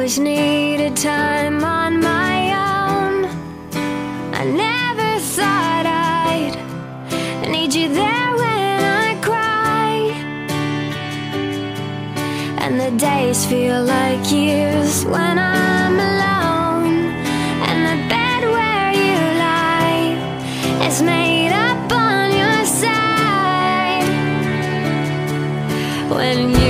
always needed time on my own. I never thought I'd need you there when I cry, and the days feel like years when I'm alone, and the bed where you lie is made up on your side. When